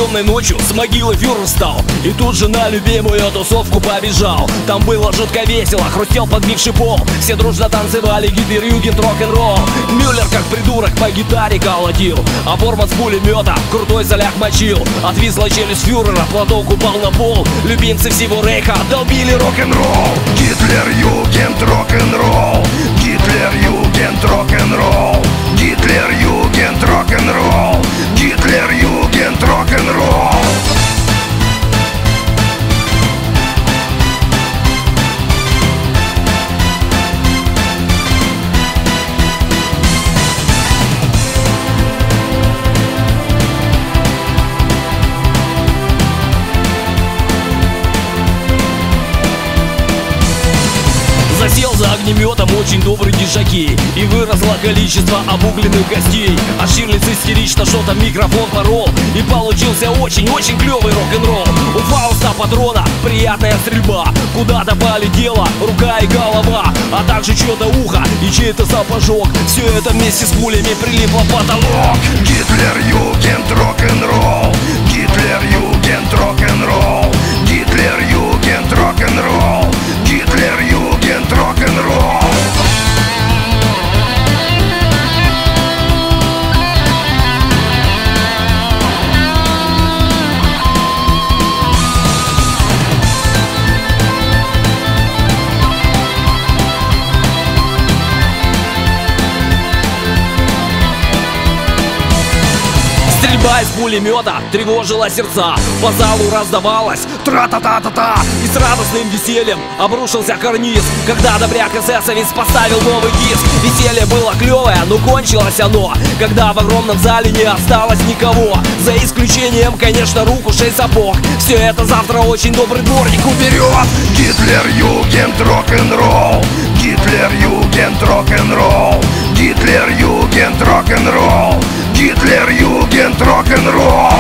темной ночью с могилы фюрер встал и тут же на любимую тусовку побежал. Там было жутко весело, хрустел подгнивший пол, все дружно танцевали Гитлер, Югент, рок-н-ролл. Мюллер как придурок по гитаре колотил, а Борман с пулемета крутой залях мочил. Отвисла челюсть фюрера, платок упал на пол, любимцы всего рейха долбили рок-н-ролл. Гитлер, Югент, рок-н-ролл. Гитлер, Югент, рок-н-ролл. Гитлер, Югент, рок-н-ролл. Гитлер, Югент, рок-н-ролл. Засел за огнеметом очень добрый дежаки, и выросло количество обугленных гостей. А Ширлиц истерично что-то микрофон порол, и получился очень-очень клевый рок-н-ролл. У Фауста патрона приятная стрельба, куда-то полетела рука и голова, а также чье-то ухо и чей-то сапожок. Все это вместе с пулями прилипло в потолок. Гитлер, Югент, рок-н-ролл. Гитлер, Югент, рок-н-ролл. Гитлер, Югент, рок-н-ролл. Гитлер, Югент, рок-н-ролл. Стрельба из пулемета тревожила сердца, по залу раздавалась тра-та-та-та-та, и с радостным весельем обрушился карниз, когда добряк эсэсовец поставил новый диск. Веселье было клевое, но кончилось оно, когда в огромном зале не осталось никого, за исключением, конечно, рук, ушей, сапог. Все это завтра очень добрый дворник уберет. Гитлер, Югент, рок-н-ролл. Гитлер, Югент, рок-н-ролл. Гитлер, Югент, рок-н-ролл. Гитлер, Югент, рок-н-ролл.